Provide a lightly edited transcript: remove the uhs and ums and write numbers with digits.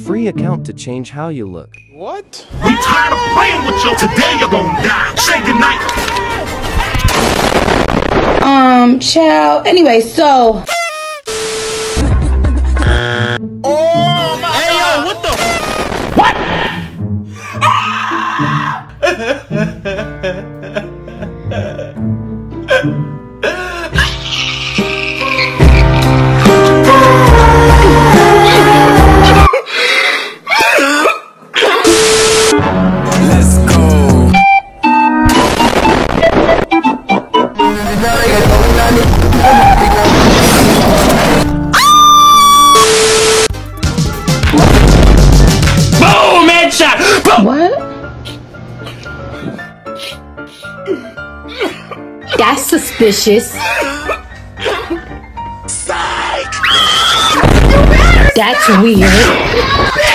free account to change how you look. What? We tired of playing with you. Today you're gonna die. Say goodnight. Child. Anyway, so. Oh my Hey, God. yo, what the? What? Let's go. Boom, headshot. Boom. What? That's suspicious. That's weird.